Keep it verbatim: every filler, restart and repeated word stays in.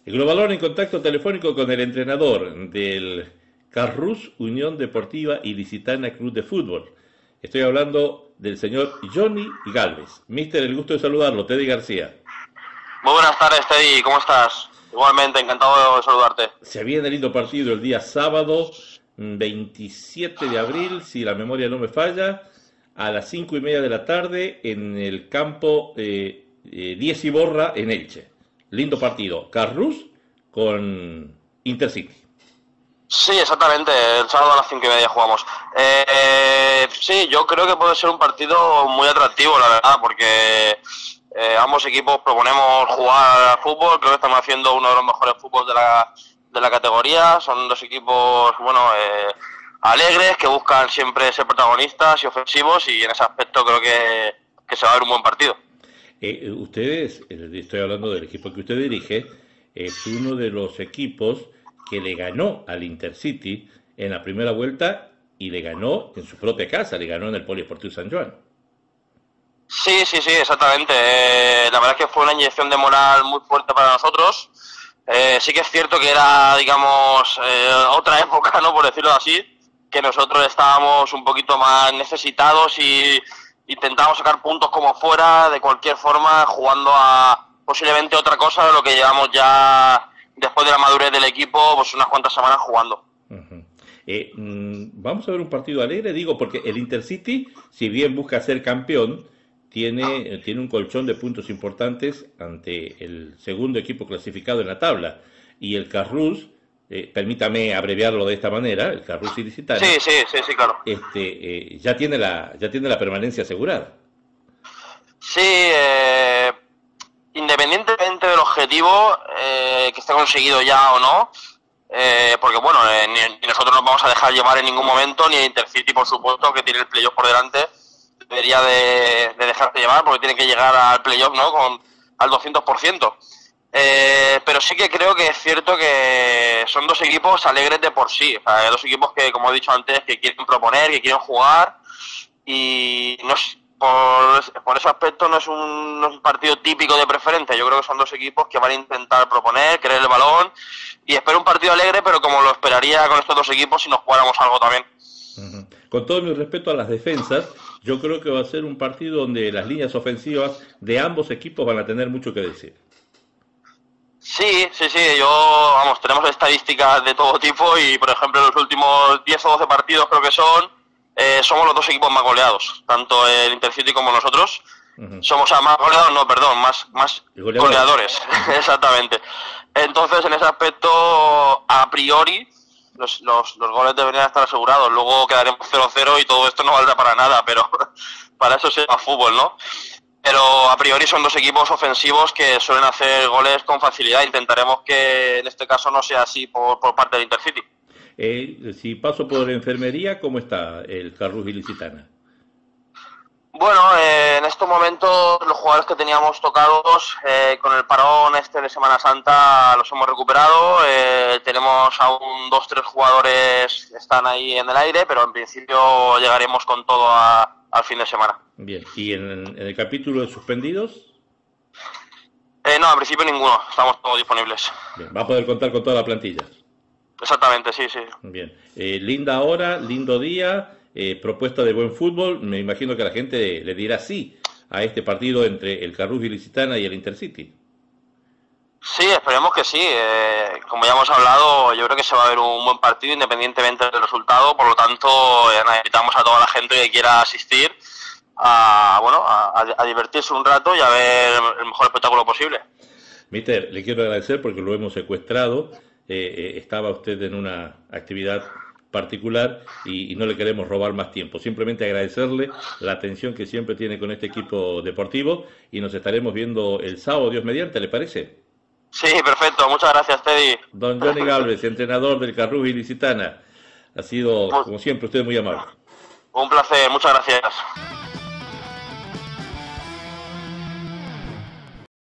El Globalón en contacto telefónico con el entrenador del Carrús Unión Deportiva Ilicitana Club de Fútbol. Estoy hablando del señor Johnny Gálvez. Mister, el gusto de saludarlo, Teddy García. Muy buenas tardes, Teddy, ¿cómo estás? Igualmente, encantado de saludarte. Se viene lindo partido el día sábado, veintisiete de abril, si la memoria no me falla, a las cinco y media de la tarde en el campo eh, eh, diez Iborra en Elche. Lindo partido, Carrús con Intercity. Sí, exactamente, el sábado a las cinco y media jugamos. Eh, sí, yo creo que puede ser un partido muy atractivo, la verdad, porque eh, ambos equipos proponemos jugar al fútbol, creo que estamos haciendo uno de los mejores fútbol de la, de la categoría, son dos equipos, bueno, eh, alegres, que buscan siempre ser protagonistas y ofensivos, y en ese aspecto creo que, que se va a ver un buen partido. Eh, ustedes, estoy hablando del equipo que usted dirige, es uno de los equipos que le ganó al Intercity en la primera vuelta y le ganó en su propia casa, le ganó en el Polideportivo San Joan. Sí, sí, sí, exactamente. Eh, la verdad es que fue una inyección de moral muy fuerte para nosotros. Eh, sí que es cierto que era, digamos, eh, otra época, ¿no? Por decirlo así, que nosotros estábamos un poquito más necesitados y intentábamos sacar puntos como fuera, de cualquier forma, jugando a posiblemente otra cosa de lo que llevamos ya después de la madurez del equipo, pues unas cuantas semanas jugando. Uh-huh. eh, mm, vamos a ver un partido alegre, digo, porque el Intercity, si bien busca ser campeón, tiene, tiene un colchón de puntos importantes ante el segundo equipo clasificado en la tabla, y el Carrús, eh, permítame abreviarlo de esta manera, el Carrús Ilicitana, sí, sí, sí, sí, claro. este, eh, ya tiene la, ya tiene la permanencia asegurada. Sí, eh, independientemente del objetivo eh, que esté conseguido ya o no, eh, porque bueno, eh, ni, ni nosotros nos vamos a dejar llevar en ningún momento, ni el Intercity, por supuesto, que tiene el playoff por delante, debería de, de dejarse llevar, porque tiene que llegar al playoff, ¿no?, con al doscientos por ciento. Eh, pero sí que creo que es cierto que son dos equipos alegres de por sí, o sea, dos equipos que, como he dicho antes, que quieren proponer, que quieren jugar, y no es, por, por ese aspecto no es, un, no es un partido típico de preferente. Yo creo que son dos equipos que van a intentar proponer, querer el balón, y espero un partido alegre, pero como lo esperaría con estos dos equipos si nos jugáramos algo también. Uh-huh. Con todo mi respeto a las defensas, yo creo que va a ser un partido donde las líneas ofensivas de ambos equipos van a tener mucho que decir. Sí, sí, sí, yo, vamos, tenemos estadísticas de todo tipo y, por ejemplo, en los últimos diez o doce partidos creo que son, eh, somos los dos equipos más goleados, tanto el Intercity como nosotros. Uh-huh. Somos, o sea, más goleados, no, perdón, más, más goleadores, goleadores. Exactamente. Entonces, en ese aspecto, a priori, los, los, los goles deberían estar asegurados. Luego quedaremos cero cero y todo esto no valdrá para nada, pero para eso se llama fútbol, ¿no? Pero a priori son dos equipos ofensivos que suelen hacer goles con facilidad. Intentaremos que en este caso no sea así por, por parte del Intercity. Eh, si paso por enfermería, ¿cómo está el Carrús Ilicitana? Bueno, eh, en estos momentos los jugadores que teníamos tocados eh, con el parón este de Semana Santa los hemos recuperado. Eh, tenemos aún dos, tres jugadores que están ahí en el aire, pero en principio llegaremos con todo a, al fin de semana. Bien, ¿y en, en el capítulo de suspendidos? Eh, no, en principio ninguno, estamos todos disponibles. Bien, va a poder contar con toda la plantilla. Exactamente, sí, sí. Bien, eh, linda hora, lindo día, eh, propuesta de buen fútbol. Me imagino que la gente le dirá sí a este partido entre el Carrús Ilicitana y el Intercity. Sí, esperemos que sí. Eh, como ya hemos hablado, yo creo que se va a ver un buen partido independientemente del resultado. Por lo tanto, eh, invitamos a toda la gente que quiera asistir a, bueno, a, a divertirse un rato y a ver el mejor espectáculo posible. Mister, le quiero agradecer porque lo hemos secuestrado. Eh, eh, estaba usted en una actividad particular y, y no le queremos robar más tiempo. Simplemente agradecerle la atención que siempre tiene con este equipo deportivo y nos estaremos viendo el sábado, Dios mediante, ¿le parece? Sí, perfecto. Muchas gracias, Teddy. Don Johnny Gálvez, entrenador del Carrús Ilicitana. Ha sido, como siempre, usted muy amable. Un placer. Muchas gracias.